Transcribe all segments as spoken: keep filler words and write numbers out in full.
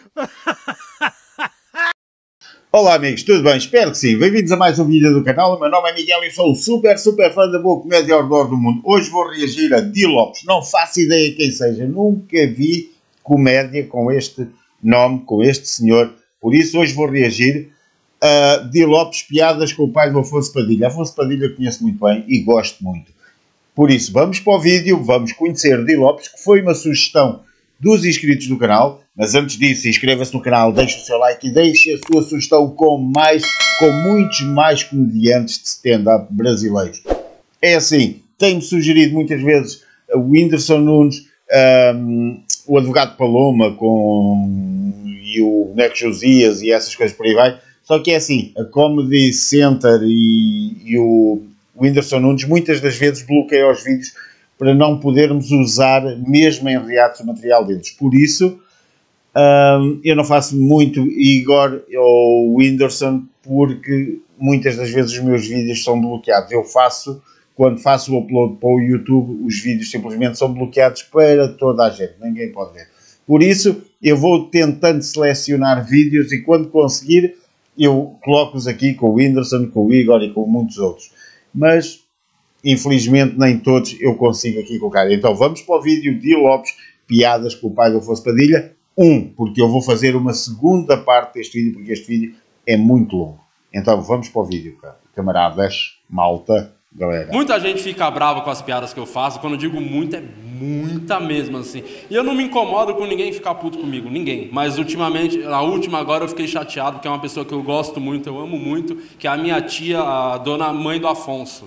Olá amigos, tudo bem? Espero que sim. Bem-vindos a mais um vídeo do canal. O meu nome é Miguel e sou um super, super fã da boa comédia ao redor do mundo. Hoje vou reagir a Di Lopes. Não faço ideia quem seja. Nunca vi comédia com este nome, com este senhor. Por isso hoje vou reagir a Di Lopes, piadas com o pai do Afonso Padilha. Afonso Padilha eu conheço muito bem e gosto muito. Por isso, vamos para o vídeo, vamos conhecer Di Lopes, que foi uma sugestão dos inscritos do canal. Mas antes disso, inscreva-se no canal, deixe o seu like e deixe a sua sugestão com mais, com muitos mais comediantes de stand-up brasileiros. É assim, tenho-me sugerido muitas vezes o Whindersson Nunes, um, o Advogado Paloma com, e o Neco Josias e essas coisas por aí vai. Só que é assim, a Comedy Center e, e o Whindersson Nunes muitas das vezes bloqueiam os vídeos para não podermos usar mesmo em reatos o material deles. Por isso, um, eu não faço muito Igor ou Whindersson porque muitas das vezes os meus vídeos são bloqueados. Eu faço, quando faço o upload para o YouTube, os vídeos simplesmente são bloqueados para toda a gente. Ninguém pode ver. Por isso, eu vou tentando selecionar vídeos e quando conseguir, eu coloco-os aqui com o Whindersson, com o Igor e com muitos outros. Mas, infelizmente, nem todos eu consigo aqui colocar. Então, vamos para o vídeo de Di Lopes, piadas com o pai do Afonso Padilha. Um, porque eu vou fazer uma segunda parte deste vídeo, porque este vídeo é muito longo. Então, vamos para o vídeo, camaradas, malta, galera. Muita gente fica brava com as piadas que eu faço. Quando eu digo muito, é muita mesmo, assim. E eu não me incomodo com ninguém ficar puto comigo, ninguém. Mas, ultimamente, a última agora eu fiquei chateado, porque é uma pessoa que eu gosto muito, eu amo muito, que é a minha tia, a dona mãe do Afonso.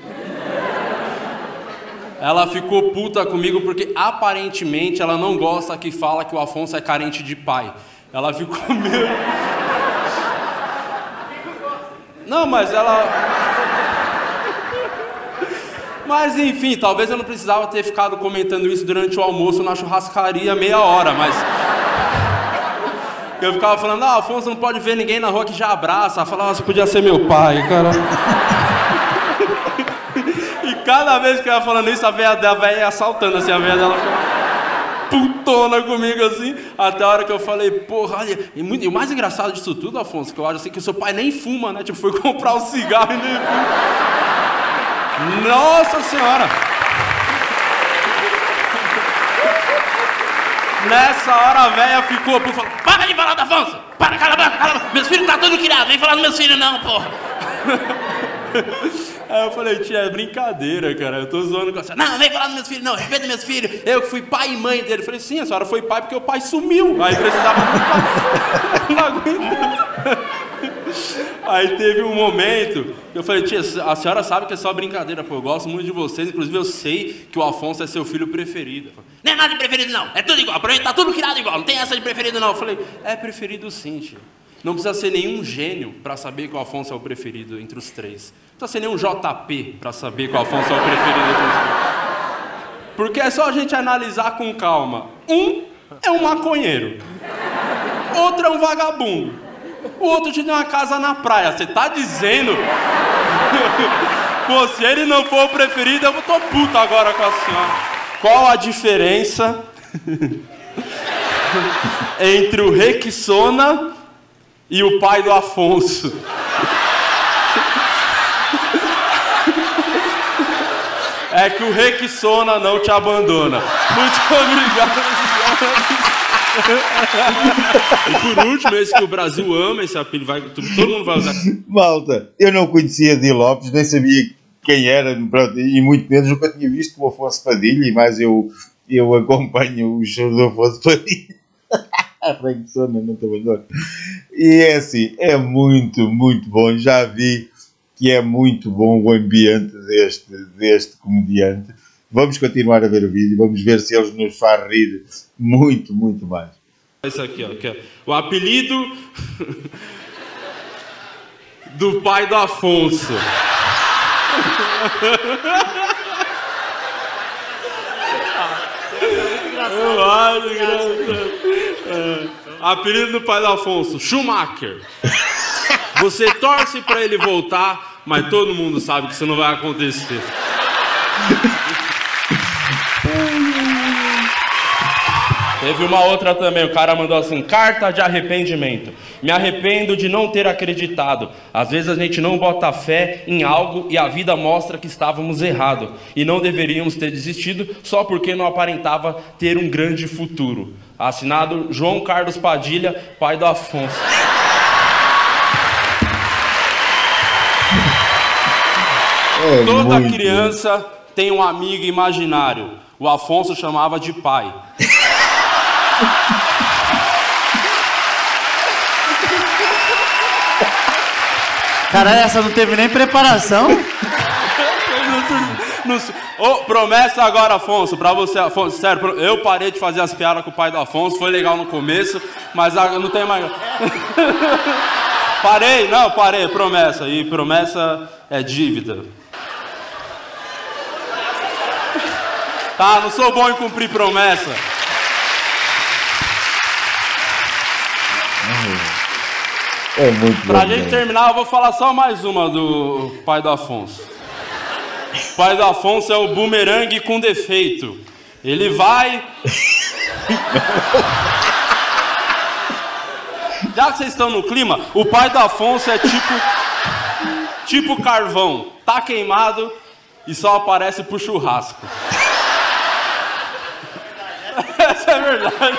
Ela ficou puta comigo porque, aparentemente, ela não gosta que fala que o Afonso é carente de pai. Ela ficou meio... Não, mas ela... Mas, enfim, talvez eu não precisava ter ficado comentando isso durante o almoço na churrascaria meia hora, mas... Eu ficava falando, ah, Afonso não pode ver ninguém na rua que já abraça. Ela falava, ah, você podia ser meu pai, cara... E cada vez que ela falando isso, a velha dela ia assaltando assim, a velha dela ficava putona comigo assim, até a hora que eu falei, porra, olha, e, muito, e o mais engraçado disso tudo, Afonso, que eu acho assim, que o seu pai nem fuma, né? Tipo, foi comprar um cigarro e nem fuma. Nossa Senhora! Nessa hora a velha ficou, por favor, para de falar do Afonso! Para, cala a boca, cala a boca! Meus filhos tá tudo criado, vem falar dos meus filhos não, porra! Aí eu falei, tia, é brincadeira, cara, eu tô zoando com você. Não, não vem falar dos meus filhos, não, respeita meus filhos. Eu que fui pai e mãe dele. Eu falei, sim, a senhora foi pai porque o pai sumiu. Aí precisava do pai. Não aguento. Aí teve um momento, eu falei, tia, a senhora sabe que é só brincadeira, pô, eu gosto muito de vocês, inclusive eu sei que o Afonso é seu filho preferido. Falei, não é nada de preferido não, é tudo igual, pra mim tá tudo criado igual, não tem essa de preferido não. Eu falei, é preferido sim, tia. Não precisa ser nenhum gênio para saber que o Afonso é o preferido entre os três. Não precisa ser nenhum J P para saber que o Afonso é o preferido entre os três. Porque é só a gente analisar com calma. Um é um maconheiro. Outro é um vagabundo. O outro te deu uma casa na praia. Você tá dizendo... Pô, se ele não for o preferido, eu tô puto agora com a senhora. Qual a diferença entre o Rexona e o pai do Afonso? É que o Rexona não te abandona. Muito obrigado. E por último, esse que o Brasil ama, esse apelido, vai, todo mundo vai usar. Malta, eu não conhecia Di Lopes, nem sabia quem era, pronto, e muito menos nunca tinha visto o Afonso Padilha, mas eu, eu acompanho o show do Afonso Padilha. A Rexona não te abandona. E é assim, é muito, muito bom. Já vi que é muito bom o ambiente deste, deste comediante. Vamos continuar a ver o vídeo, vamos ver se eles nos faz rir muito, muito mais. Isso aqui, ó, aqui, ó. O apelido do pai do Afonso. Eu acho engraçado. É. Apelido do pai do Afonso, Schumacher. Você torce pra ele voltar, mas todo mundo sabe que isso não vai acontecer. Teve uma outra também, o cara mandou assim, carta de arrependimento. Me arrependo de não ter acreditado. Às vezes a gente não bota fé em algo e a vida mostra que estávamos errados. E não deveríamos ter desistido só porque não aparentava ter um grande futuro. Assinado João Carlos Padilha, pai do Afonso. É Toda muito criança bom. Tem um amigo imaginário. O Afonso chamava de pai. Caralho, essa não teve nem preparação? Oh, promessa agora, Afonso, pra você, Afonso, sério, eu parei de fazer as piadas com o pai do Afonso, foi legal no começo, mas não tem mais... Parei, não, parei, promessa, e promessa é dívida. Tá, não sou bom em cumprir promessa. É muito Pra bom, gente né? terminar, eu vou falar só mais uma do pai do Afonso. O pai do Afonso é o bumerangue com defeito. Ele vai... Já que vocês estão no clima, o pai do Afonso é tipo... Tipo carvão. Tá queimado e só aparece pro churrasco. Essa é verdade.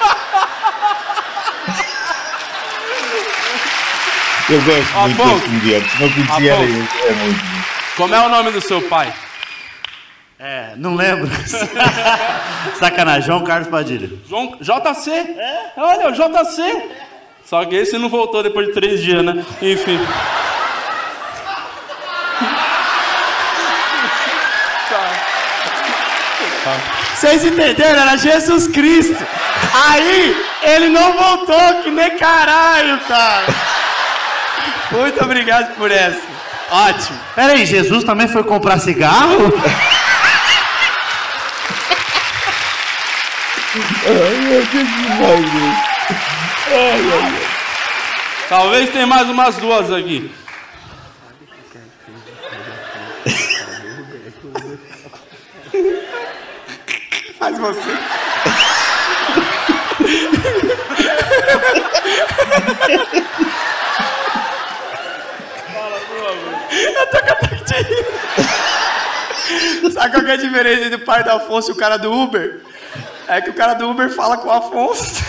Eu gosto muito Afonso, dos comediantes, não conhecia Afonso, isso, é muito bom. Como é o nome do seu pai? É, não lembro. Sacanagem, João Carlos Padilha. João J C? É? Olha, o J C. Só que esse não voltou depois de três dias, né? Enfim. Vocês entenderam? Era Jesus Cristo. Aí, ele não voltou, que nem caralho, cara. Muito obrigado por essa. Ótimo. Pera aí, Jesus também foi comprar cigarro? Ai, que demais. Ai, ai, ai. Talvez tenha mais umas duas aqui. Faz você. Eu tô com ataque de rir. Sabe qual que é a diferença entre o pai do Afonso e o cara do Uber? É que o cara do Uber fala com o Afonso.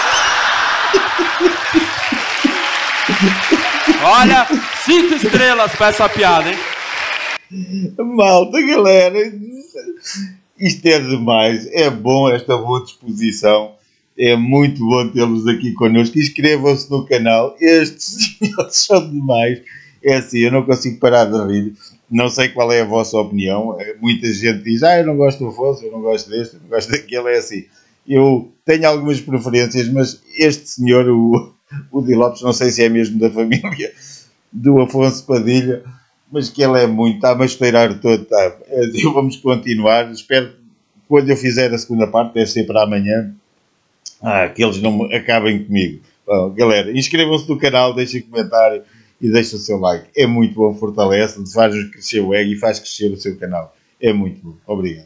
Olha, cinco estrelas pra essa piada, hein? Malta, galera, isto é demais, é bom esta boa disposição, é muito bom tê-los aqui connosco. Inscrevam-se no canal, estes senhores são demais. É assim, eu não consigo parar de rir, não sei qual é a vossa opinião, muita gente diz, ah, eu não gosto do Afonso, eu não gosto deste, eu não gosto daquele, é assim. Eu tenho algumas preferências, mas este senhor, o, o Di Lopes, não sei se é mesmo da família do Afonso Padilha, mas que ele é muito, está-me a estourar todo, está. Vamos continuar, espero que quando eu fizer a segunda parte, deve ser para amanhã, ah, que eles não acabem comigo. Bom, galera, inscrevam-se no canal, deixem comentário e deixem o seu like, é muito bom, fortalece, faz crescer o ego e faz crescer o seu canal, é muito bom, obrigado.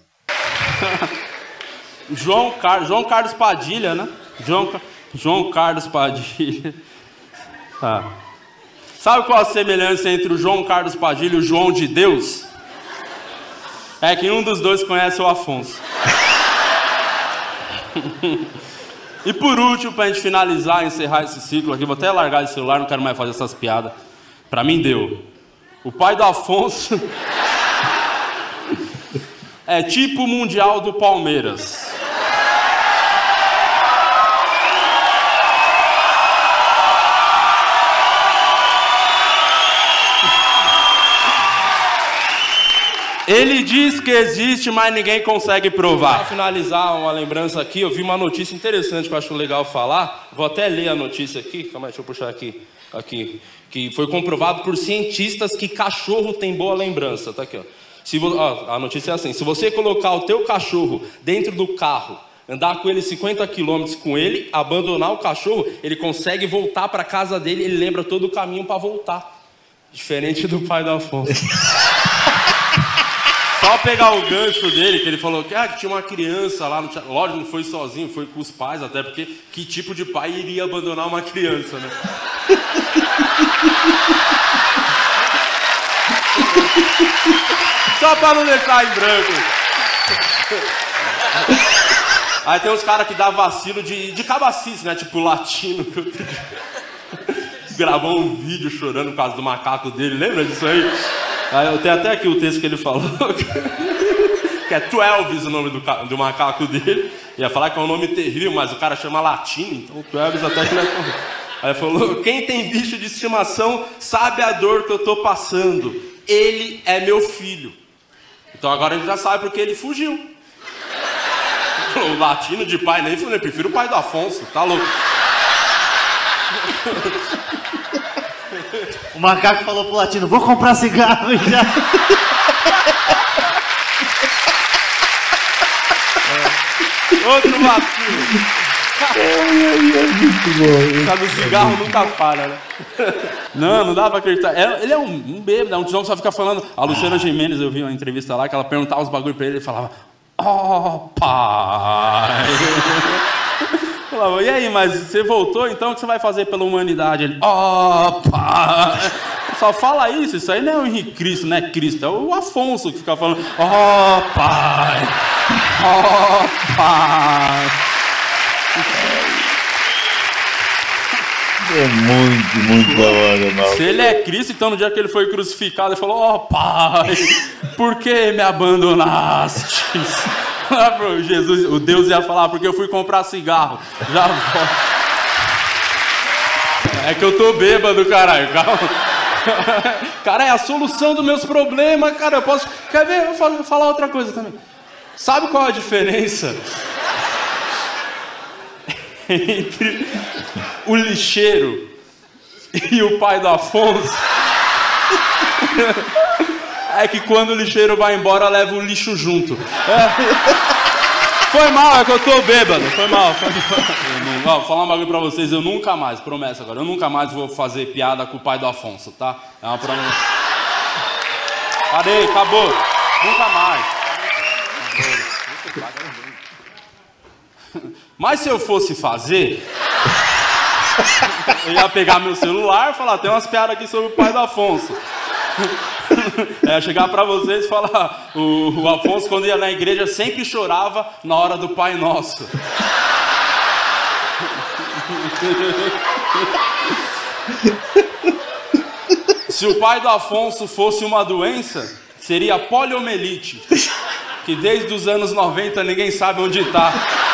João, Car... João Carlos Padilha, né? João, João Carlos Padilha. Tá. Sabe qual a semelhança entre o João Carlos Padilha e o João de Deus? É que um dos dois conhece o Afonso. E por último, pra gente finalizar, encerrar esse ciclo aqui, vou até largar esse celular, não quero mais fazer essas piadas. Pra mim deu. O pai do Afonso é tipo o Mundial do Palmeiras. Ele diz que existe, mas ninguém consegue provar. Para finalizar, uma lembrança aqui, eu vi uma notícia interessante que eu acho legal falar. Vou até ler a notícia aqui. Calma aí, deixa eu puxar aqui. Aqui. Que foi comprovado por cientistas que cachorro tem boa lembrança. Tá aqui, ó. Se vo... ó, a notícia é assim. Se você colocar o teu cachorro dentro do carro, andar com ele cinquenta quilômetros com ele, abandonar o cachorro, ele consegue voltar para casa dele, ele lembra todo o caminho para voltar. Diferente do pai do Afonso. Só pegar o gancho dele, que ele falou que, ah, que tinha uma criança lá no teatro. Lógico, não foi sozinho, foi com os pais, até porque que tipo de pai iria abandonar uma criança, né? Só pra não deixar em branco. Aí tem uns caras que dá vacilo de, de cabacice, né? Tipo latino. Gravou um vídeo chorando por causa do macaco dele, lembra disso aí? Aí eu tenho até aqui o texto que ele falou, que é Twelves o nome do, do macaco dele. Ia falar que é um nome terrível, mas o cara chama latino, então Twelves até que não é tão... Aí ele falou, quem tem bicho de estimação sabe a dor que eu tô passando. Ele é meu filho. Então agora a gente já sabe porque ele fugiu. O latino de pai nem fugiu, eu prefiro o pai do Afonso, tá louco? O macaco falou pro latino, vou comprar cigarro e já... É. Outro latino. Muito bom. Cada cigarro nunca para, né? Não, não dá pra acreditar. Ele é um, um bêbado, é um tijão que só fica falando. A Luciana Gimenez, eu vi uma entrevista lá, que ela perguntava os bagulho pra ele, ele falava, ó, oh, pai. Falava, e aí, mas você voltou, então o que você vai fazer pela humanidade? Ele, ó, oh, pai. Só fala isso, isso aí não é o Henrique Cristo, não é Cristo, é o Afonso que fica falando, ó, oh, pai, ó, oh, pai. É muito, muito da hora, mal. Se ele é Cristo, então no dia que ele foi crucificado, ele falou, ó, oh, pai, por que me abandonaste? Jesus, o Deus ia falar, porque eu fui comprar cigarro. Já volto. É que eu tô bêbado, caralho. Calma. Cara, é a solução dos meus problemas, cara. Eu posso. Quer ver? Eu vou falar outra coisa também. Sabe qual é a diferença entre o lixeiro e o pai do Afonso? É que quando o lixeiro vai embora, leva o lixo junto. É. Foi mal, é que eu tô bêbado. Foi mal. Foi mal. Ó, vou falar um bagulho pra vocês. Eu nunca mais, promessa agora, eu nunca mais vou fazer piada com o pai do Afonso, tá? É uma promessa. Parei, acabou. Nunca mais. Mas se eu fosse fazer, eu ia pegar meu celular e falar, tem umas piadas aqui sobre o pai do Afonso. É, chegar pra vocês e falar, o, o Afonso quando ia na igreja sempre chorava na hora do Pai Nosso. Se o pai do Afonso fosse uma doença, seria poliomielite, que desde os anos noventa ninguém sabe onde tá.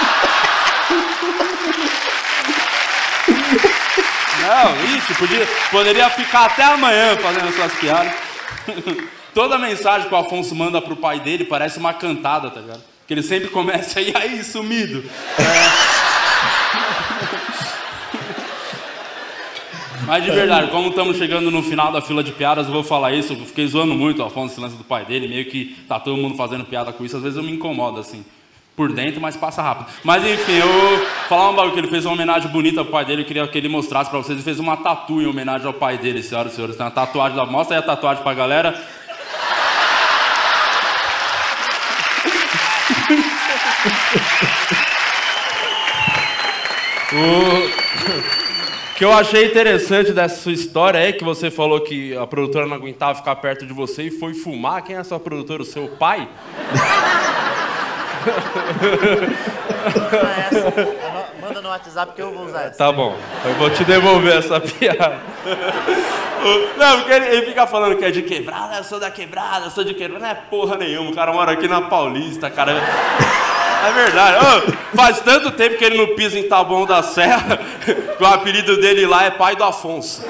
Não, ixi, podia, poderia ficar até amanhã fazendo essas piadas. Toda mensagem que o Afonso manda pro pai dele parece uma cantada, tá ligado? Que ele sempre começa, e aí, sumido? É... Mas de verdade, como estamos chegando no final da fila de piadas, eu vou falar isso. Eu fiquei zoando muito o Afonso, esse lance do pai dele, meio que tá todo mundo fazendo piada com isso. Às vezes eu me incomodo, assim, por dentro, mas passa rápido. Mas enfim, eu vou falar um bagulho, que ele fez uma homenagem bonita ao pai dele. Eu queria que ele mostrasse pra vocês. Ele fez uma tatu em homenagem ao pai dele, senhoras e senhores. Tem uma tatuagem da... Mostra aí a tatuagem pra galera. O que eu achei interessante dessa sua história é que você falou que a produtora não aguentava ficar perto de você e foi fumar. Quem é a sua produtora? O seu pai? Manda no WhatsApp que eu vou usar essa. Tá bom, eu vou te devolver essa piada. Não, porque ele, ele fica falando que é de quebrada, eu sou da quebrada, eu sou de quebrada. Não é porra nenhuma, o cara mora aqui na Paulista, cara. É verdade. Oh, faz tanto tempo que ele não pisa em Taboão da Serra que o apelido dele lá é pai do Afonso.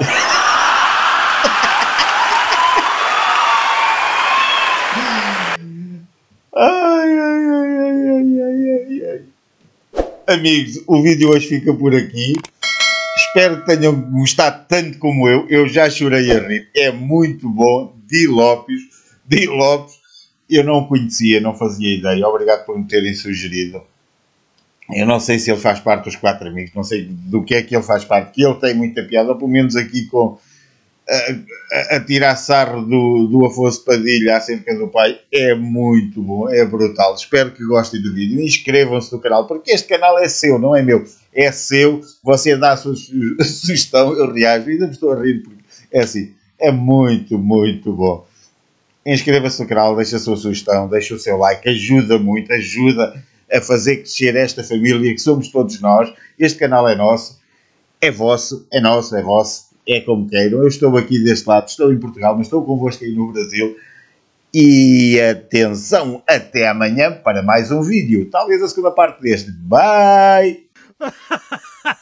Ai, ai, ai, ai, ai, ai, ai. Amigos, o vídeo hoje fica por aqui. Espero que tenham gostado tanto como eu. Eu já chorei a rir. É muito bom. Di Lopes. Di Lopes. Eu não o conhecia, não fazia ideia. Obrigado por me terem sugerido. Eu não sei se ele faz parte dos Quatro Amigos. Não sei do que é que ele faz parte. Que ele tem muita piada. Ou pelo menos aqui com... a, a, a tirar sarro do, do Afonso Padilha acerca do pai é muito bom, é brutal. Espero que gostem do vídeo. Inscrevam-se no canal, porque este canal é seu, não é meu. É seu, você dá a sua sugestão, eu reajo, ainda me estou a rir, porque é assim, é muito, muito bom. Inscreva-se no canal, deixe a sua sugestão, deixe o seu like, ajuda muito, ajuda a fazer crescer esta família que somos todos nós. Este canal é nosso, é vosso, é nosso, é vosso, é como queiram. Eu estou aqui deste lado, estou em Portugal, mas estou convosco aí no Brasil. E atenção, até amanhã para mais um vídeo. Talvez a segunda parte deste. Bye!